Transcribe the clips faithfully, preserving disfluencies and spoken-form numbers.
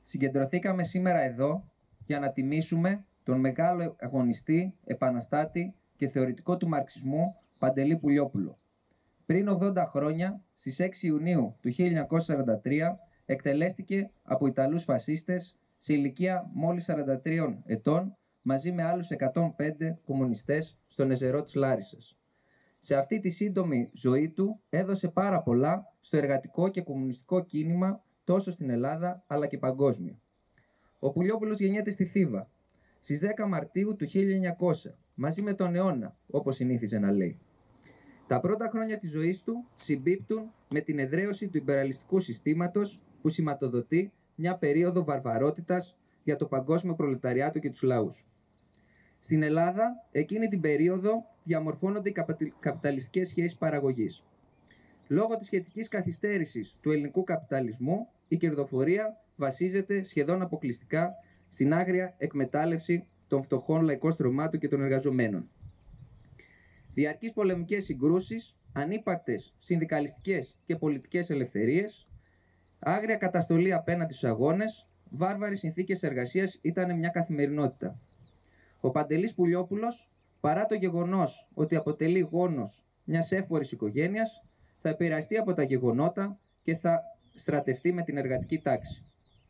συγκεντρωθήκαμε σήμερα εδώ για να τιμήσουμε τον μεγάλο αγωνιστή, επαναστάτη και θεωρητικό του μαρξισμού Παντελή Πουλιόπουλο. Πριν ογδόντα χρόνια, στις έξι Ιουνίου του χίλια εννιακόσια σαράντα τρία, εκτελέστηκε από Ιταλούς φασίστες σε ηλικία μόλις σαράντα τριών ετών, μαζί με άλλους εκατόν πέντε κομμουνιστές στο νεζερό της Λάρισσας. Σε αυτή τη σύντομη ζωή του έδωσε πάρα πολλά στο εργατικό και κομμουνιστικό κίνημα τόσο στην Ελλάδα αλλά και παγκόσμια. Ο Πουλιόπουλος γεννιέται στη Θήβα στις δέκα Μαρτίου του χίλια εννιακόσια, μαζί με τον αιώνα, όπως συνήθιζε να λέει. Τα πρώτα χρόνια της ζωής του συμπίπτουν με την εδραίωση του ιμπεραλιστικού συστήματος που σηματοδοτεί μια περίοδο βαρβαρότητας για το παγκόσμιο προλεταριάτο και τους λαούς. Στην Ελλάδα, εκείνη την περίοδο διαμορφώνονται οι καπιταλιστικές σχέσεις παραγωγής. Λόγω της σχετικής καθυστέρησης του ελληνικού καπιταλισμού, η κερδοφορία βασίζεται σχεδόν αποκλειστικά στην άγρια εκμετάλλευση των φτωχών λαϊκών στρωμάτων και των εργαζομένων. Διαρκείς πολεμικές συγκρούσεις, ανύπαρκτες συνδικαλιστικές και πολιτικές ελευθερίες, άγρια καταστολή απέναντι στους αγώνες, βάρβαρες συνθήκες εργασίας ήταν μια καθημερινότητα. Ο Παντελής Πουλιόπουλος, παρά το γεγονός ότι αποτελεί γόνος μιας εύπορης οικογένειας, θα επηρεαστεί από τα γεγονότα και θα στρατευτεί με την εργατική τάξη.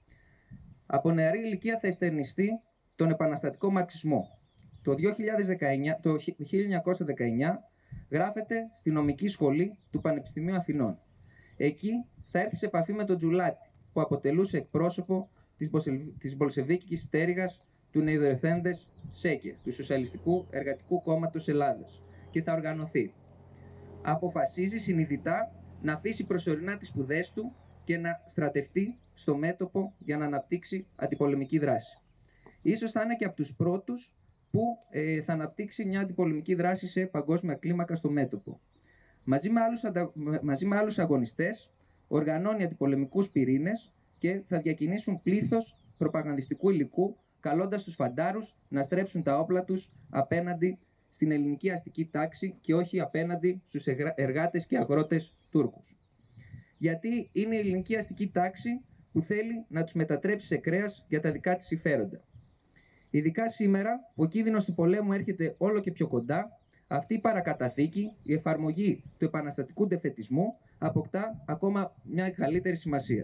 Από νεαρή ηλικία θα εστερνιστεί τον επαναστατικό μαρξισμό. Το, δύο χιλιάδες δεκαεννιά, το χίλια εννιακόσια δεκαεννιά γράφεται στη νομική σχολή του Πανεπιστημίου Αθηνών. Εκεί θα έρθει σε επαφή με τον Τζουλάτη, που αποτελούσε εκπρόσωπο της μπολσεβίκικης πτέρυγας του νεοειδωθέντες ΣΕΚΕ, του Σοσιαλιστικού Εργατικού Κόμματος Ελλάδας, και θα οργανωθεί. Αποφασίζει συνειδητά να αφήσει προσωρινά τις σπουδές του και να στρατευτεί στο μέτωπο για να αναπτύξει αντιπολεμική δράση. Ίσως θα είναι και από τους πρώτους που ε, θα αναπτύξει μια αντιπολεμική δράση σε παγκόσμια κλίμακα στο μέτωπο. Μαζί με άλλους, αντα... μαζί με άλλους αγωνιστές οργανώνει αντιπολεμικούς πυρήνες και θα διακινήσουν πλήθος προπαγανδιστικού υλικού, καλώντας τους φαντάρους να στρέψουν τα όπλα τους απέναντι στην ελληνική αστική τάξη και όχι απέναντι στους εργάτες και αγρότες Τούρκους. Γιατί είναι η ελληνική αστική τάξη που θέλει να τους μετατρέψει σε κρέας για τα δικά της συμφέροντα. Ειδικά σήμερα που ο κίνδυνος του πολέμου έρχεται όλο και πιο κοντά, αυτή η παρακαταθήκη, η εφαρμογή του επαναστατικού ντεφετισμού αποκτά ακόμα μια καλύτερη σημασία.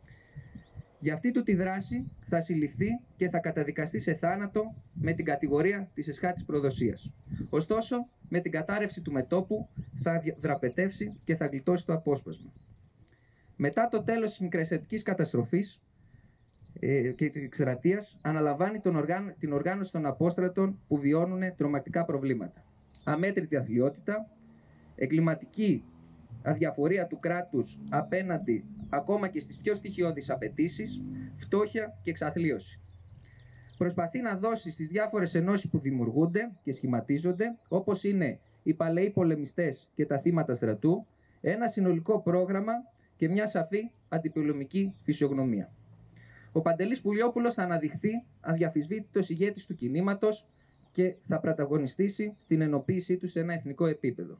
Για αυτή του τη δράση θα συλληφθεί και θα καταδικαστεί σε θάνατο με την κατηγορία της εσχάτης προδοσίας. Ωστόσο, με την κατάρρευση του μετώπου θα δραπετεύσει και θα γλιτώσει το απόσπασμα. Μετά το τέλος της μικρασιατικής καταστροφής ε, και της εκστρατείας, αναλαμβάνει τον οργάν, την οργάνωση των απόστρατων που βιώνουν τρομακτικά προβλήματα. Αμέτρητη αθλιότητα, εγκληματική αδιαφορία του κράτους απέναντι ακόμα και στις πιο στοιχειώδεις απαιτήσεις, φτώχεια και εξαθλίωση. Προσπαθεί να δώσει στις διάφορες ενώσεις που δημιουργούνται και σχηματίζονται, όπως είναι οι παλαιοί πολεμιστές και τα θύματα στρατού, ένα συνολικό πρόγραμμα και μια σαφή αντιπολεμική φυσιογνωμία. Ο Παντελής Πουλιόπουλος θα αναδειχθεί αδιαφυσβήτητος ηγέτης του κινήματος και θα πρωταγωνιστήσει στην ενοποίησή του σε ένα εθνικό επίπεδο.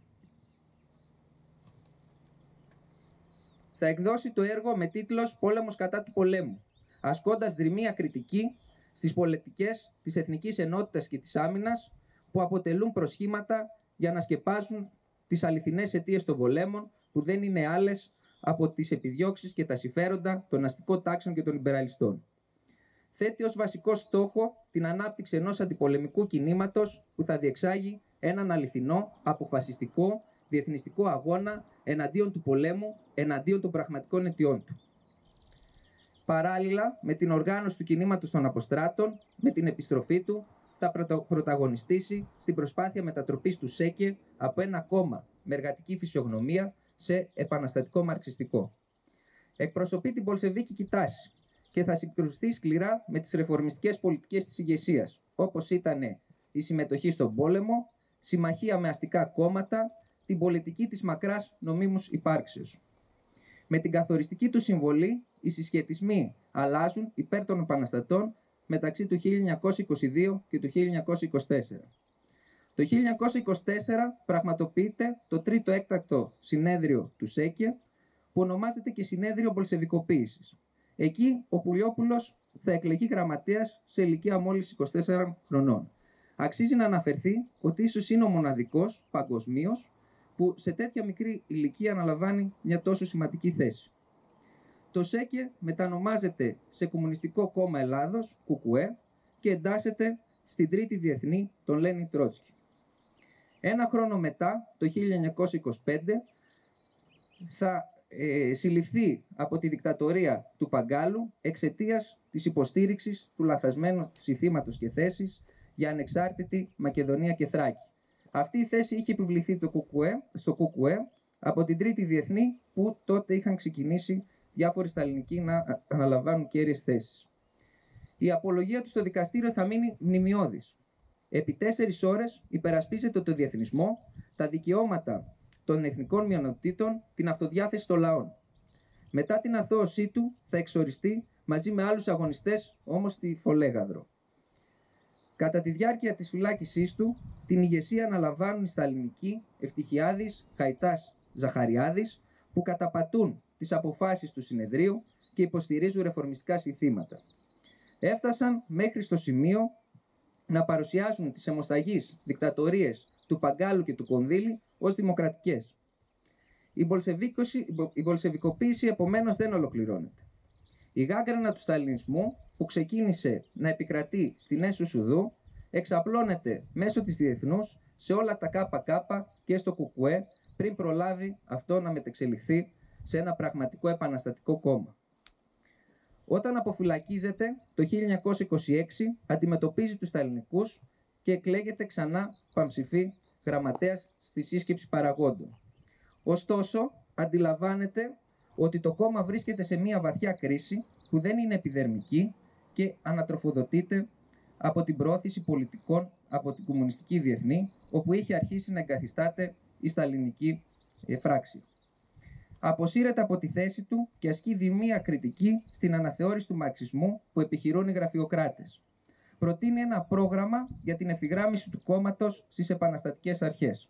Θα εκδώσει το έργο με τίτλος «Πόλεμος κατά του πολέμου», ασκώντας δρυμία κριτική στις πολιτικές της εθνικής ενότητας και της άμυνας που αποτελούν προσχήματα για να σκεπάζουν τις αληθινές αιτίες των πολέμων, που δεν είναι άλλες από τις επιδιώξεις και τα συμφέροντα των αστικών τάξεων και των λιμπεραλιστών. Θέτει ως βασικό στόχο την ανάπτυξη ενός αντιπολεμικού κινήματος που θα διεξάγει έναν αληθινό, αποφασιστικό, διεθνιστικό αγώνα εναντίον του πολέμου, εναντίον των πραγματικών αιτιών του. Παράλληλα, με την οργάνωση του κινήματος των αποστράτων, με την επιστροφή του, θα πρωταγωνιστήσει στην προσπάθεια μετατροπής του ΣΕΚΕ από ένα κόμμα με εργατική φυσιογνωμία σε επαναστατικό μαρξιστικό. Εκπροσωπεί την μπολσεβίκικη τάση και θα συγκρουστεί σκληρά με τις ρεφορμιστικές πολιτικές της ηγεσίας, όπως ήταν η συμμετοχή στον πόλεμο, συμμαχία με αστικά κόμματα, την πολιτική της μακράς νομίμους υπάρξεως. Με την καθοριστική του συμβολή, οι συσχετισμοί αλλάζουν υπέρ των επαναστατών μεταξύ του χίλια εννιακόσια είκοσι δύο και του χίλια εννιακόσια είκοσι τέσσερα. Το χίλια εννιακόσια είκοσι τέσσερα πραγματοποιείται το τρίτο έκτακτο συνέδριο του ΣΕΚΕ, που ονομάζεται και Συνέδριο Μπολσεβικοποίησης. Εκεί ο Πουλιόπουλος θα εκλεγεί γραμματέας σε ηλικία μόλις είκοσι τεσσάρων χρονών. Αξίζει να αναφερθεί ότι ίσως είναι ο μοναδικός παγκοσμίως που σε τέτοια μικρή ηλικία αναλαμβάνει μια τόσο σημαντική θέση. Το ΣΕΚΕ μετανομάζεται σε Κομμουνιστικό Κόμμα Ελλάδος, ΚΚΕ, και εντάσσεται στην Τρίτη Διεθνή των Λένιν Τρότσκι. Ένα χρόνο μετά, το χίλια εννιακόσια είκοσι πέντε, θα ε, συλληφθεί από τη δικτατορία του Παγκάλου εξαιτίας της υποστήριξης του λαθασμένου συθήματος και θέσης για ανεξάρτητη Μακεδονία και Θράκη. Αυτή η θέση είχε επιβληθεί το ΚΚΕ, στο ΚΚΕ από την Τρίτη Διεθνή, που τότε είχαν ξεκινήσει διάφοροι σταλινικοί να αναλαμβάνουν κέρυες θέσεις. Η απολογία του στο δικαστήριο θα μείνει μνημιώδης. Επί τέσσερις ώρες υπερασπίζεται το διεθνισμό, τα δικαιώματα των εθνικών μειονοτήτων, την αυτοδιάθεση των λαών. Μετά την αθώωσή του θα εξοριστεί μαζί με άλλους αγωνιστές όμως στη Φολέγαδρο. Κατά τη διάρκεια της φυλάκισής του, την ηγεσία αναλαμβάνουν οι σταλινικοί Ευτυχιάδης, Χαϊτάς, Ζαχαριάδης, που καταπατούν τις αποφάσεις του συνεδρίου και υποστηρίζουν ρεφορμιστικά συνθήματα. Έφτασαν μέχρι στο σημείο να παρουσιάζουν τις αιμοσταγείς δικτατορίες του Παγκάλου και του Κονδύλη ως δημοκρατικές. Η, η μπολσεβικοποίηση επομένως δεν ολοκληρώνεται. Η γάγκρανα του σταλινισμού, που ξεκίνησε να επικρατεί στην Έσου Σουδού, εξαπλώνεται μέσω της διεθνούς σε όλα τα ΚΚ και στο ΚΚΕ, πριν προλάβει αυτό να μετεξελιχθεί σε ένα πραγματικό επαναστατικό κόμμα. Όταν αποφυλακίζεται το χίλια εννιακόσια είκοσι έξι, αντιμετωπίζει τους σταλινικούς και εκλέγεται ξανά παμψηφή γραμματέας στη σύσκεψη παραγόντων. Ωστόσο, αντιλαμβάνεται ότι το κόμμα βρίσκεται σε μια βαθιά κρίση που δεν είναι επιδερμική και ανατροφοδοτείται από την προώθηση πολιτικών από την Κομμουνιστική Διεθνή, όπου είχε αρχίσει να εγκαθιστάται η σταλινική φράξη. Αποσύρεται από τη θέση του και ασκεί δημία κριτική στην αναθεώρηση του μαρξισμού που επιχειρούν οι γραφειοκράτες. Προτείνει ένα πρόγραμμα για την ευθυγράμμιση του κόμματος στις επαναστατικές αρχές.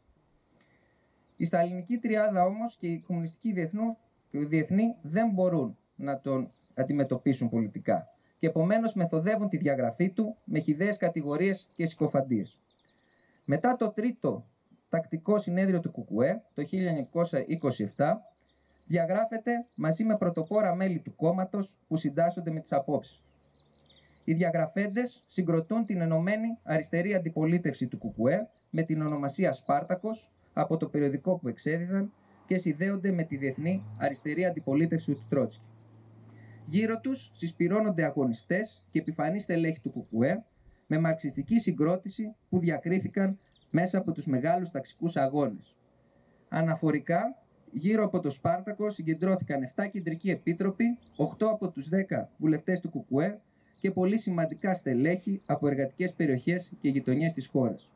Η σταλινική τριάδα όμως και η Κομμουνιστική Διεθνού, Διεθνή δεν μπορούν να τον αντιμετωπίσουν πολιτικά και επομένως μεθοδεύουν τη διαγραφή του με χυδαίες κατηγορίες και συκοφαντίες. Μετά το τρίτο τακτικό συνέδριο του ΚΚΕ το χίλια εννιακόσια είκοσι επτά, διαγράφεται μαζί με πρωτοπόρα μέλη του κόμματος που συντάσσονται με τις απόψεις του. Οι διαγραφέντες συγκροτούν την ενωμένη αριστερή αντιπολίτευση του ΚΚΕ με την ονομασία Σπάρτακος από το περιοδικό που εξέδιδαν και συνδέονται με τη διεθνή αριστερή αντιπολίτευση του Τρότσκι. Γύρω τους συσπυρώνονται αγωνιστές και επιφανείς στελέχη του ΚΚΕ με μαρξιστική συγκρότηση που διακρίθηκαν μέσα από τους μεγάλους ταξικούς αγώνες. Αναφορικά, γύρω από το Σπάρτακο συγκεντρώθηκαν επτά κεντρικοί επίτροποι, οκτώ από τους δέκα βουλευτές του ΚΚΕ και πολύ σημαντικά στελέχη από εργατικές περιοχές και γειτονιές της χώρας.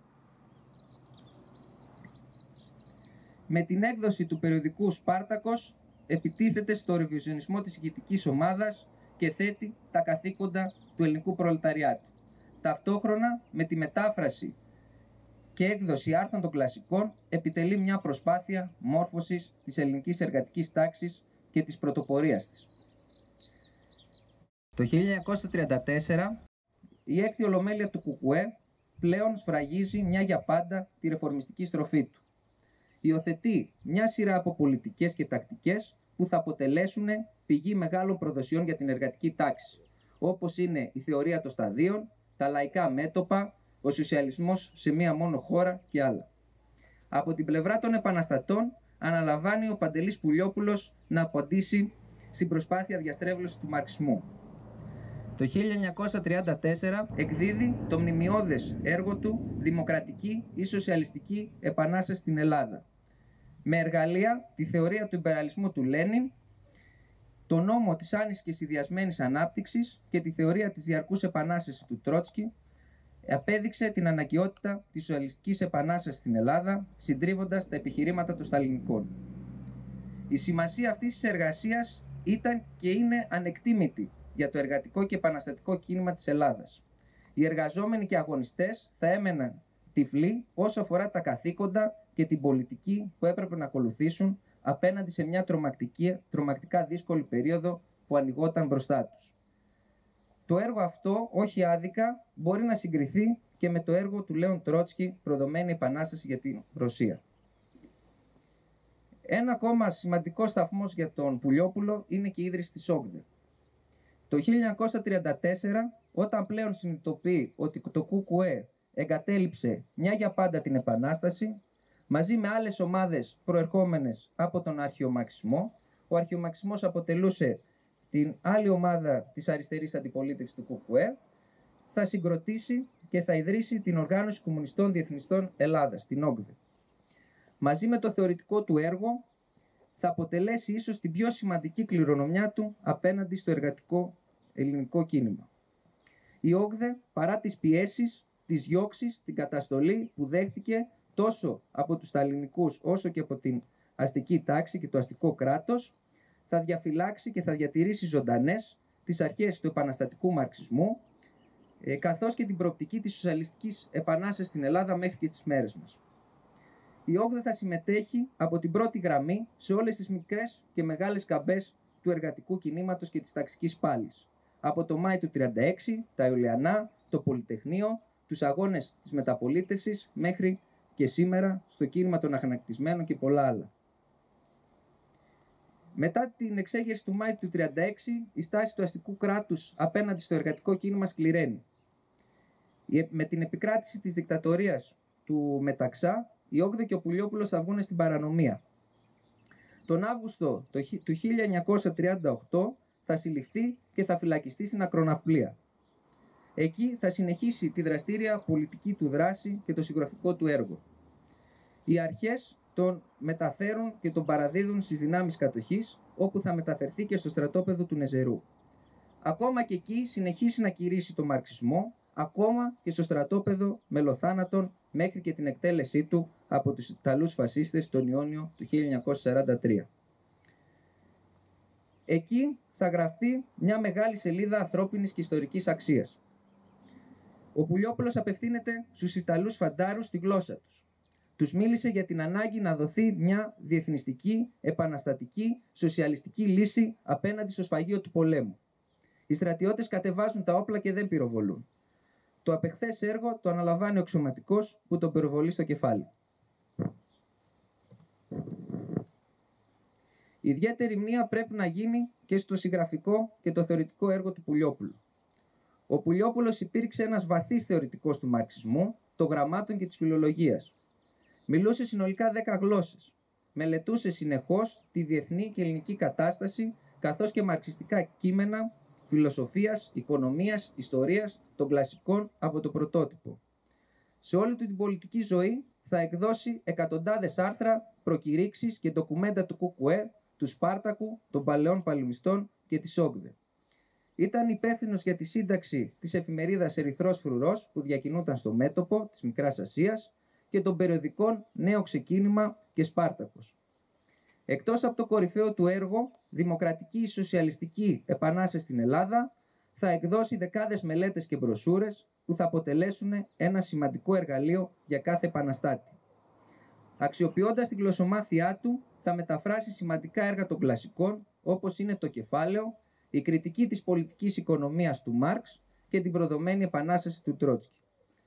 Με την έκδοση του περιοδικού Σπάρτακος επιτίθεται στο ρεβιζιονισμό της ηγετικής ομάδας και θέτει τα καθήκοντα του ελληνικού προλεταριάτου. Ταυτόχρονα με τη μετάφραση και έκδοση άρθρων των κλασικών επιτελεί μια προσπάθεια μόρφωσης της ελληνικής εργατικής τάξης και της πρωτοπορίας της. Το χίλια εννιακόσια τριάντα τέσσερα η έκτη ολομέλεια του ΚΚΕ πλέον σφραγίζει μια για πάντα τη ρεφορμιστική στροφή του. Υιοθετεί μια σειρά από πολιτικές και τακτικές που θα αποτελέσουν πηγή μεγάλων προδοσιών για την εργατική τάξη, όπως είναι η θεωρία των σταδίων, τα λαϊκά μέτωπα, ο σοσιαλισμός σε μία μόνο χώρα και άλλα. Από την πλευρά των επαναστατών αναλαμβάνει ο Παντελής Πουλιόπουλος να απαντήσει στην προσπάθεια διαστρέβλωσης του μαρξισμού. Το χίλια εννιακόσια τριάντα τέσσερα εκδίδει το μνημιώδες έργο του «Δημοκρατική ή Σοσιαλιστική Επανάσταση στην Ελλάδα», με εργαλεία τη θεωρία του ιμπεραλισμού του Λένιν, το νόμο της άνησης και συνδυασμένης ανάπτυξης και τη θεωρία της διαρκούς επανάστασης του Τρότσκι. Απέδειξε την αναγκαιότητα της σοσιαλιστικής επανάστασης στην Ελλάδα, συντρίβοντας τα επιχειρήματα των σταλινικών. Η σημασία αυτής της εργασίας ήταν και είναι ανεκτήμητη για το εργατικό και επαναστατικό κίνημα της Ελλάδας. Οι εργαζόμενοι και αγωνιστές θα έμεναν τυφλοί όσο αφορά τα καθήκοντα και την πολιτική που έπρεπε να ακολουθήσουν απέναντι σε μια τρομακτική, τρομακτικά δύσκολη περίοδο που ανοιγόταν μπροστά τους. Το έργο αυτό, όχι άδικα, μπορεί να συγκριθεί και με το έργο του Λέων Τρότσκι, «Προδομένη επανάσταση για την Ρωσία». Ένα ακόμα σημαντικό σταθμός για τον Πουλιόπουλο είναι και η ίδρυση της ΟΚΔΕ. Το χίλια εννιακόσια τριάντα τέσσερα, όταν πλέον συνειδητοποιεί ότι το ΚΚΕ εγκατέλειψε μια για πάντα την Επανάσταση, μαζί με άλλες ομάδες προερχόμενες από τον αρχαιομαρξισμό, ο αρχαιομαρξισμός αποτελούσε την άλλη ομάδα της αριστερής αντιπολίτευσης του ΚΚΕ, θα συγκροτήσει και θα ιδρύσει την Οργάνωση Κομμουνιστών Διεθνιστών Ελλάδας, την ΟΚΔΕ. Μαζί με το θεωρητικό του έργο θα αποτελέσει ίσως την πιο σημαντική κληρονομιά του απέναντι στο εργατικό ελληνικό κίνημα. Η ΟΚΔΕ, παρά τις πιέσεις, τις διώξεις, την καταστολή που δέχτηκε τόσο από τους σταλινικούς όσο και από την αστική τάξη και το αστικό κράτος, θα διαφυλάξει και θα διατηρήσει ζωντανές τις αρχές του επαναστατικού μαρξισμού, ε, καθώς και την προοπτική της σοσιαλιστικής επανάστασης στην Ελλάδα μέχρι και τις μέρες μας. Η ΟΚΔΕ θα συμμετέχει από την πρώτη γραμμή σε όλες τις μικρές και μεγάλες καμπές του εργατικού κινήματος και της ταξικής πάλης. Από το Μάη του χίλια εννιακόσια τριάντα έξι, τα Ιουλιανά, το Πολυτεχνείο, τους αγώνες της μεταπολίτευσης μέχρι και σήμερα στο κίνημα των αγανακτισμένων και πολλά άλλα. Μετά την εξέγερση του Μάη του χίλια εννιακόσια τριάντα έξι, η στάση του αστικού κράτους απέναντι στο εργατικό κίνημα σκληραίνει. Με την επικράτηση της δικτατορίας του Μεταξά, η ΟΚΔΕ και ο Πουλιόπουλος θα βγουν στην παρανομία. Τον Αύγουστο του χίλια εννιακόσια τριάντα οκτώ θα συλληφθεί και θα φυλακιστεί στην Ακροναυπλία. Εκεί θα συνεχίσει τη δραστήρια πολιτική του δράση και το συγγραφικό του έργο. Οι αρχές τον μεταφέρουν και τον παραδίδουν στις δυνάμεις κατοχής, όπου θα μεταφερθεί και στο στρατόπεδο του Νεζερού. Ακόμα και εκεί συνεχίσει να κηρύσσει τον μαρξισμό, ακόμα και στο στρατόπεδο μελοθάνατον, μέχρι και την εκτέλεσή του από τους Ιταλούς φασίστες τον Ιόνιο του χίλια εννιακόσια σαράντα τρία. Εκεί θα γραφτεί μια μεγάλη σελίδα ανθρώπινης και ιστορικής αξίας. Ο Πουλιόπουλος απευθύνεται στους Ιταλούς φαντάρους στη γλώσσα τους. Τους μίλησε για την ανάγκη να δοθεί μια διεθνιστική, επαναστατική, σοσιαλιστική λύση απέναντι στο σφαγείο του πολέμου. Οι στρατιώτες κατεβάζουν τα όπλα και δεν πυροβολούν. Το απεχθές έργο το αναλαμβάνει ο αξιωματικός που τον πυροβολεί στο κεφάλι. Η ιδιαίτερη μνήμα πρέπει να γίνει και στο συγγραφικό και το θεωρητικό έργο του Πουλιόπουλου. Ο Πουλιόπουλος υπήρξε ένας βαθύς θεωρητικός του μαρξισμού, των γραμμάτων και της φιλολογίας. Μιλούσε συνολικά δέκα γλώσσες. Μελετούσε συνεχώς τη διεθνή και ελληνική κατάσταση, καθώς και μαρξιστικά κείμενα φιλοσοφίας, οικονομίας, ιστορίας των κλασικών από το πρωτότυπο. Σε όλη του την πολιτική ζωή θα εκδώσει εκατοντάδες άρθρα, προκηρύξεις και ντοκουμέντα του ΚΚΕ, του Σπάρτακου, των παλαιών παλαιμιστών και της ΟΚΔΕ. Ήταν υπεύθυνος για τη σύνταξη της εφημερίδας Ερυθρός Φρουρός που διακινούταν στο μέτωπο της Μικράς Ασίας και των περιοδικών Νέο Ξεκίνημα και Σπάρτακος. Εκτός από το κορυφαίο του έργο «Δημοκρατική Σοσιαλιστική Επανάσταση στην Ελλάδα», θα εκδώσει δεκάδες μελέτες και μπροσούρες που θα αποτελέσουν ένα σημαντικό εργαλείο για κάθε επαναστάτη. Αξιοποιώντας την γλωσσομάθειά του, θα μεταφράσει σημαντικά έργα των κλασικών, όπως είναι το Κεφάλαιο, η κριτική της πολιτικής οικονομίας του Μάρξ και την προδομένη επανάσταση του Τρότσκι.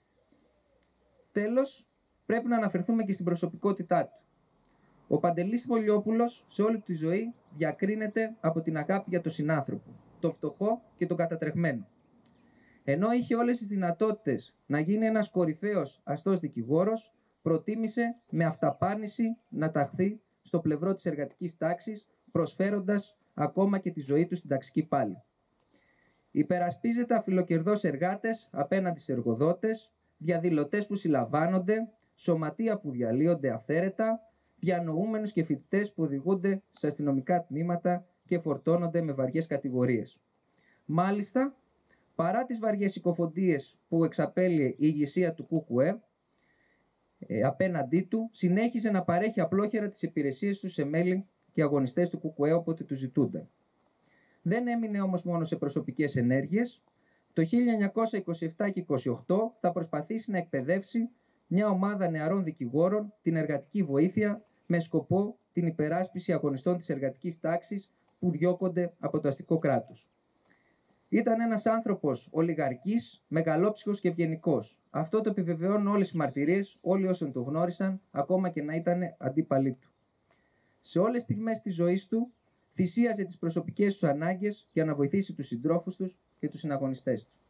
Τέλος, πρέπει να αναφερθούμε και στην προσωπικότητά του. Ο Παντελής Πουλιόπουλος σε όλη τη ζωή διακρίνεται από την αγάπη για τον συνάνθρωπο, τον φτωχό και τον κατατρεγμένο. Ενώ είχε όλες τις δυνατότητες να γίνει ένας κορυφαίος αστός δικηγόρος, προτίμησε με αυταπάρνηση να ταχθεί στο πλευρό της εργατικής τάξης, προσφέροντας ακόμα και τη ζωή του στην ταξική πάλη. Υπερασπίζεται αφιλοκερδώς εργάτες απέναντι σε εργοδότες, διαδηλωτές που συλλαμβάνονται, σωματεία που διαλύονται αυθαίρετα, διανοούμενους και φοιτητές που οδηγούνται σε αστυνομικά τμήματα και φορτώνονται με βαριές κατηγορίες. Μάλιστα, παρά τις βαριές συκοφαντίες που εξαπέλυε η ηγεσία του ΚΚΕ ε, απέναντί του, συνέχιζε να παρέχει απλόχερα τις υπηρεσίες του σε μέλη και αγωνιστές του ΚΚΕ όποτε του ζητούνταν. Δεν έμεινε όμως μόνο σε προσωπικές ενέργειες. Το χίλια εννιακόσια είκοσι επτά και είκοσι οκτώ θα προσπαθήσει να εκπαιδεύσει μια ομάδα νεαρών δικηγόρων την εργατική βοήθεια με σκοπό την υπεράσπιση αγωνιστών της εργατικής τάξης που διώκονται από το αστικό κράτος. Ήταν ένας άνθρωπος ολιγαρκής, μεγαλόψυχος και ευγενικός. Αυτό το επιβεβαιώνουν όλες οι μαρτυρίες, όλοι όσοι τον γνώρισαν, ακόμα και να ήταν αντίπαλοι του. Σε όλες τις στιγμές της ζωής του, θυσίαζε τις προσωπικές του ανάγκες για να βοηθήσει τους συντρόφους τους και τους συναγωνιστές του.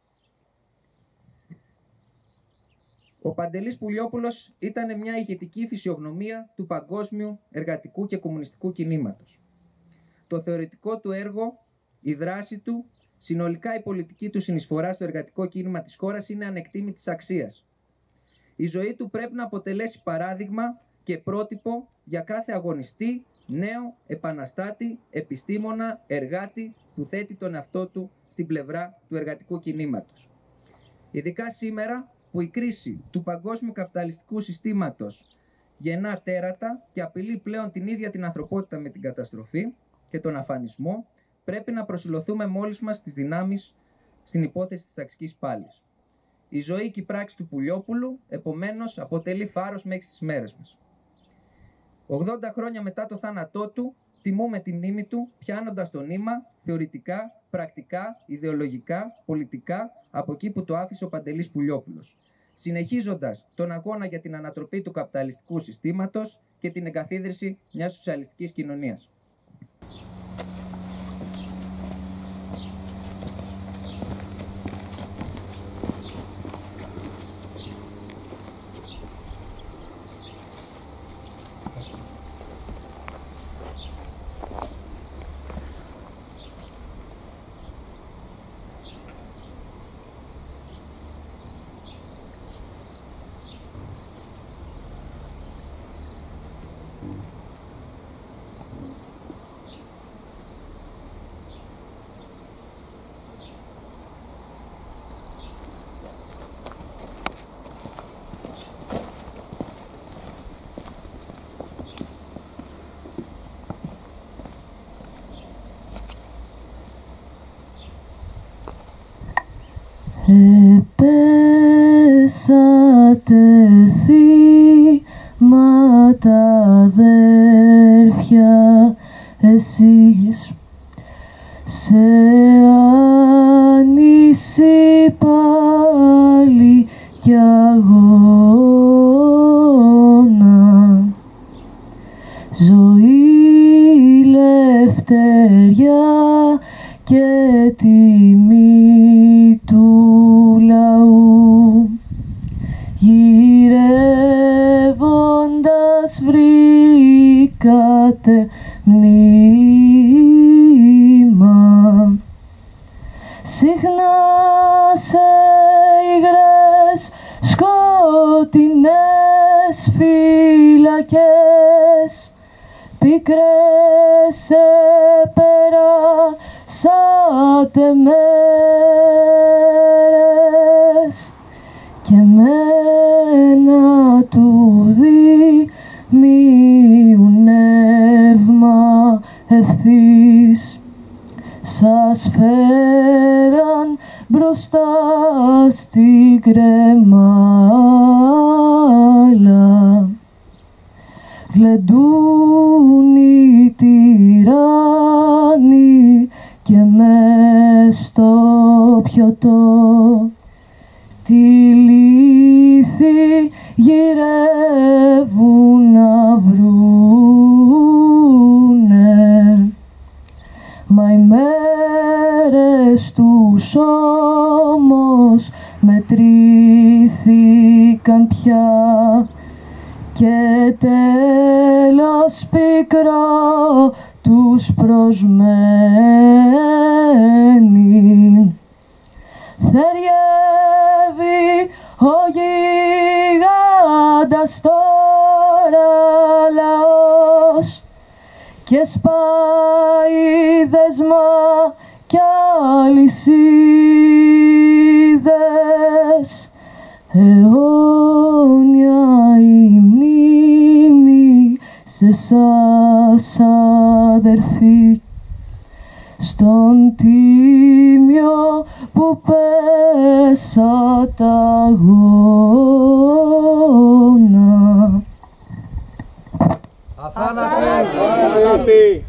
Ο Παντελής Πουλιόπουλος ήταν μια ηγετική φυσιογνωμία του παγκόσμιου εργατικού και κομμουνιστικού κινήματος. Το θεωρητικό του έργο, η δράση του, συνολικά η πολιτική του συνεισφορά στο εργατικό κίνημα της χώρας είναι ανεκτήμητης αξίας. Η ζωή του πρέπει να αποτελέσει παράδειγμα και πρότυπο για κάθε αγωνιστή, νέο, επαναστάτη, επιστήμονα, εργάτη που θέτει τον εαυτό του στην πλευρά του εργατικού κινήματος. Ειδικά σήμερα που η κρίση του παγκόσμιου καπιταλιστικού συστήματος γεννά τέρατα και απειλεί πλέον την ίδια την ανθρωπότητα με την καταστροφή και τον αφανισμό, πρέπει να προσηλωθούμε μόλις μας τις δυνάμεις στην υπόθεση της ταξικής πάλης. Η ζωή και η πράξη του Πουλιόπουλου, επομένως, αποτελεί φάρος μέχρι τις μέρες μας. ογδόντα χρόνια μετά το θάνατό του, τιμούμε τη μνήμη του, πιάνοντας το νήμα θεωρητικά, πρακτικά, ιδεολογικά, πολιτικά, από εκεί που το άφησε ο Παντελής Πουλιόπουλος, συνεχίζοντας τον αγώνα για την ανατροπή του καπιταλιστικού συστήματος και την εγκαθίδρυση μιας σοσιαλιστικής κοινωνίας. Επέσατε θύματα αδέρφια εσείς σε άνηση πάλι κι αγώνα, ζωή, λευτεριά και τιμή του λαού, γυρεύοντας βρήκατε μνήμα. Συχνά σε υγρές σκοτεινές φυλακές πικρές επεράσατε μέρες και με ένα του δημιού νεύμα ευθύς σας φέραν μπροστά στην κρεμάλα. Γλεντούν οι τυράννοι και μες στο πιωτό τη λύθη γυρεύουν να βρούνε. Μα οι μέρες τους όμως μετρήθηκαν πια και τέλος πικρό τους προσμένει. Θεριεύει ο γίγαντας τώρα λαός και σπάει δεσμά κι αλυσίδες. Αιώνια η μνήμη σε εσάς αδερφοί, στον τίμιο που πέσατε αγώνα. Αθάνατοι!